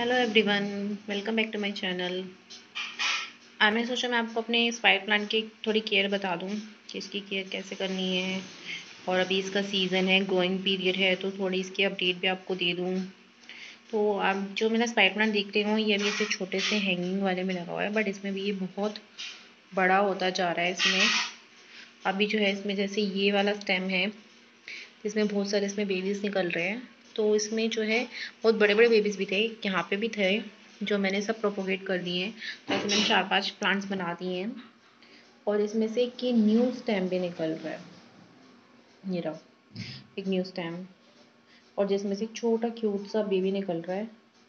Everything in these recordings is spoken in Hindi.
Hello everyone, welcome back to my channel. आज मैंने सोचा मैं आपको अपने स्पाइडर प्लांट की थोड़ी केयर बता दूं कि इसकी केयर कैसे करनी है। और अभी इसका सीज़न है, ग्रोइंग पीरियड है, तो थोड़ी इसकी अपडेट भी आपको दे दूं। तो आप जो मेरा स्पाइडर प्लांट देख रहे हो, ये अभी ऐसे छोटे से हैंगिंग वाले में लगा हुआ है, बट इसमें भी ये बहुत बड़ा होता जा रहा है। इसमें अभी जो है, इसमें जैसे ये वाला स्टेम है, इसमें बहुत सारे इसमें बेबीज़ निकल रहे हैं। तो इसमें जो है बहुत बड़े बड़े बेबीज़ भी थे, यहाँ पे भी थे, जो मैंने सब प्रोपोगेट कर दिए हैं। तो ऐसे मैंने 4-5 प्लांट्स बना दिए हैं। और इसमें से एक ये न्यू स्टेम भी निकल रहा है, ये रहा एक न्यू स्टेम। और जिसमें से एक छोटा क्यूट सा बेबी निकल रहा है।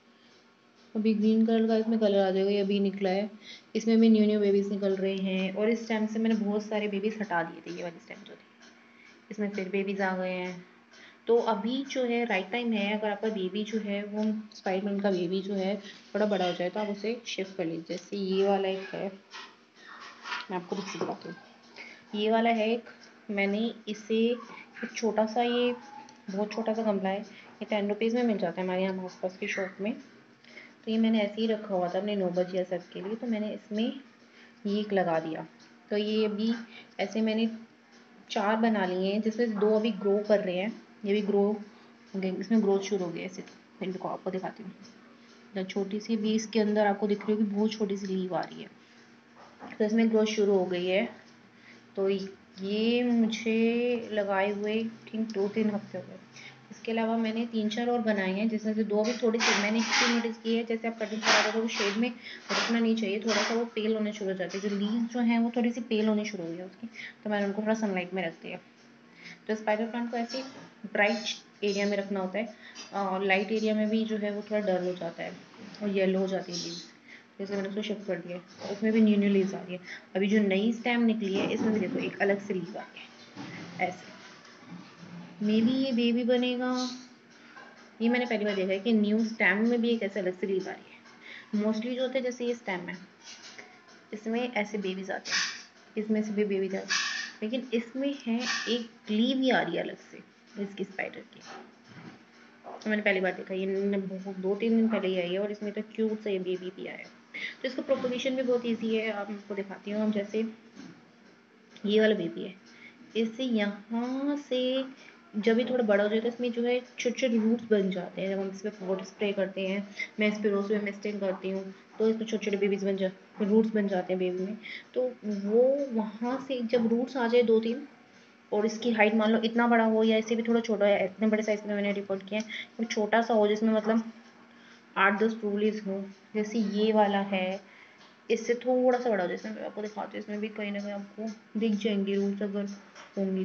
अभी ग्रीन कलर का इसमें कलर आ जाएगा, ये अभी निकला है। इसमें भी न्यू न्यू बेबीज़ निकल रहे हैं। और इस स्टेम से मैंने बहुत सारे बेबीज़ हटा दिए थे, ये वाली स्टेम जो थी, इसमें फिर बेबीज़ आ गए हैं। तो अभी जो है राइट टाइम है, अगर आपका बेबी जो है वो स्पाइडर प्लांट का बेबी जो है थोड़ा बड़ा हो जाए तो आप उसे शिफ्ट कर लीजिए। जैसे ये वाला एक है, मैं आपको दिखा दिखाती हूँ। ये वाला है एक, मैंने इसे एक छोटा सा, ये बहुत छोटा सा गमला है, ये 10 रुपीज़ में मिल जाता है हमारे यहाँ आसपास की शॉप में। तो ये मैंने ऐसे ही रखा हुआ था अपने नौबत या सब के लिए, तो मैंने इसमें ये एक लगा दिया। तो ये अभी ऐसे मैंने 4 बना लिए हैं, जिसमें 2 अभी ग्रो कर रहे हैं। ये भी ग्रो, इसमें ग्रोथ शुरू हो गई है। ऐसे तो मैं आपको दिखाती हूँ, छोटी सी भी इसके अंदर आपको दिख रही होगी, बहुत छोटी सी लीव आ रही है। तो इसमें ग्रोथ शुरू हो गई है। तो ये मुझे लगाए हुए ठीक 2-3 हफ्ते हो गए। इसके अलावा मैंने 3-4 और बनाए हैं, जिसमें से 2 अभी थोड़ी सी मैंने एक चीज़ नोटिस की है, जैसे आप कटिंग करा रहे हो तो शेड में रखना नहीं चाहिए, थोड़ा सा वो पेल होने शुरू हो जाती है। जो लीव जो हैं वो थोड़ी सी पेल होनी शुरू हुई है उसकी, तो मैंने उनको थोड़ा सनलाइट में रख दिया। तो स्पाइडर प्लांट को ऐसे ब्राइट एरिया में रखना होता है, और लाइट एरिया में भी जो है वो थोड़ा डल हो जाता है और येलो हो जाती है लीव्स। जैसे मैंने उसको शिफ्ट कर दिया, उसमें भी न्यू न्यू लीव्स आ रही है। अभी जो नई स्टेम निकली है, इसमें भी देखो एक अलग से लीव आ रही है ऐसे। मे बी ये बेबी बनेगा, ये मैंने पहली बार देखा है कि न्यू स्टेम में भी एक ऐसे अलग से लीव आ रही है। मोस्टली जो होते हैं, जैसे ये स्टेम है, इसमें ऐसे बेबीज आते हैं, इसमें से भी बेबीज आते हैं, लेकिन इसमें है एक लीव ही आ रही है अलग से इसकी स्पाइडर की। तो मैंने पहली बार देखा, ये 2-3 दिन पहले ही आई है, और इसमें तो क्यूट सा ये बेबी भी आया है। तो इसका प्रोपोगेशन भी बहुत ईजी है, आपको दिखाती हूँ। हम जैसे ये वाला बेबी है, इससे यहाँ से जब ये थोड़ा बड़ा हो जाए तो इसमें जो है छोटे छोटे रूट्स बन जाते हैं। जब हम इस पर वाटर स्प्रे करते हैं, मैं इस पर रोज में मिस्टिंग करती हूँ, तो इसमें छोटे छोटे बेबीज रूट्स बन जाते हैं बेबी में। तो वो वहाँ से जब रूट्स आ जाए 2-3, और इसकी हाइट मान लो इतना बड़ा हो, या इससे भी थोड़ा छोटा है, इतने बड़े साइज में मैंने रिपोर्ट किया है, वो छोटा सा हो जिसमें मतलब 8-10 ट्रूलीज हो, जैसे ये वाला है। इससे थोड़ा सा बड़ा हो, जैसे मैं आपको दिखाती हूँ, इसमें भी कहीं ना कहीं आपको दिख जाएंगे रूट्स अगर होंगी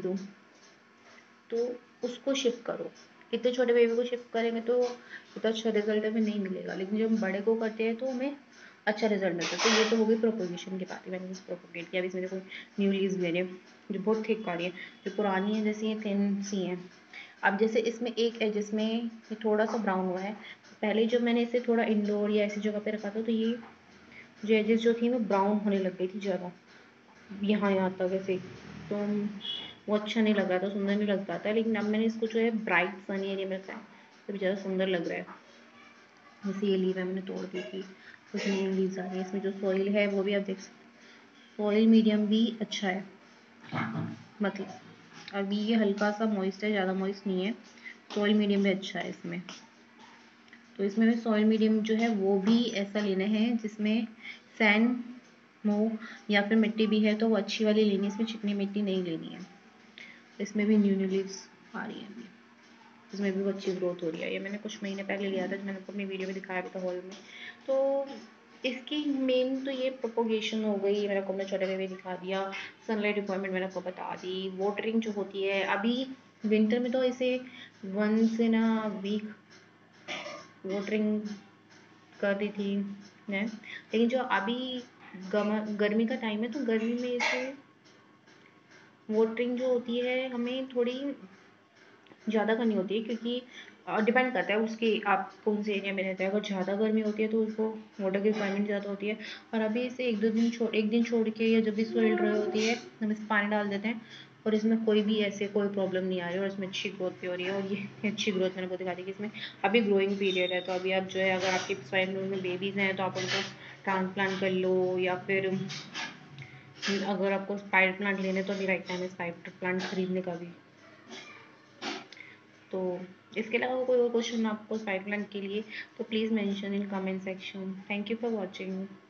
तो उसको शिफ्ट करो। इतने छोटे बेबी को शिफ्ट करेंगे तो इतना अच्छा रिजल्ट हमें नहीं मिलेगा, लेकिन जब हम बड़े को करते हैं तो हमें अच्छा रिजल्ट मिलता है। तो ये तो हो गई प्रोपोगेशन की बात है, मैंने प्रोपोगेट किया। अभी इसमें देखो न्यू लीव्स भी आ रही है, जो बहुत थिक आ रही है, जो पुरानी है जैसे ये थिन सी हैं। अब जैसे इसमें एक है जिसमें ये थोड़ा सा ब्राउन हुआ है। पहले जब मैंने इसे थोड़ा इंडोर या ऐसी जगह पे रखा था, तो ये जो एजेस जो थी वो ब्राउन होने लग गई थी ज़्यादा, यहाँ तक ऐसे। तो वो अच्छा नहीं लग रहा था, सुंदर नहीं लग रहा था। लेकिन अब मैंने इसको जो है ब्राइट सनी एरिया में रखा है, तो ज़्यादा सुंदर लग रहा है। जैसे ये लीव है, मैंने तोड़ दी थी, कुछ न्यू लीव्स आ रही है। इसमें जो सॉइल है वो भी आप देख सकते हैं, सॉइल मीडियम भी अच्छा है, मतलब अभी ये हल्का सा मॉइस्ट है, ज़्यादा मॉइस्ट नहीं है। सॉइल मीडियम भी अच्छा है इसमें। तो इसमें भी सॉइल मीडियम जो है वो भी ऐसा लेना है जिसमें सैंड मो या फिर मिट्टी भी है, तो वो अच्छी वाली लेनी है, इसमें चिकनी मिट्टी नहीं लेनी है। इसमें भी न्यू न्यू लीव्स आ रही है अभी, इसमें भी अच्छी ग्रोथ हो रही है। ये मैंने कुछ महीने पहले लिया था, जो मैंने आपको अपनी वीडियो में दिखाया भी था हॉल में। तो इसकी मेन तो ये प्रोपोगेशन हो गई, मैंने आपको अपने छोटे में भी दिखा दिया। सनलाइट रिक्वायरमेंट मैंने आपको बता दी। वाटरिंग जो होती है, अभी विंटर में तो इसे 1 इन अ वीक वाटरिंग कर दी थी मैं। लेकिन जो अभी गर्मी का टाइम है, तो गर्मी में इसे वाटरिंग जो होती है हमें थोड़ी ज़्यादा करनी होती है, क्योंकि डिपेंड करता है उसके आप कौन से एरिया में रहते हैं। अगर ज़्यादा गर्मी होती है तो उसको वाटर की रिक्वायरमेंट ज़्यादा होती है। और अभी इसे 1 दिन छोड़ के, या जब भी सॉइल ड्राई होती है हम इस पानी डाल देते हैं, और इसमें कोई भी ऐसे कोई प्रॉब्लम नहीं आ रही है और इसमें अच्छी ग्रोथ भी हो रही है। और ये अच्छी ग्रोथ मैंने आपको दिखा दी कि इसमें अभी ग्रोइंग पीरियड है, तो अभी आप जो है अगर आपके स्पाइडर प्लांट में बेबीज़ हैं तो आप उनको ट्रांसप्लांट कर लो, या फिर अगर आपको स्पाइडर प्लांट लेने तो अभी राइट टाइम है स्पाइडर प्लांट खरीदने का भी। तो इसके अलावा कोई और क्वेश्चन आपको स्पाइडर प्लांट के लिए तो please mention in comment section. Thank you for watching.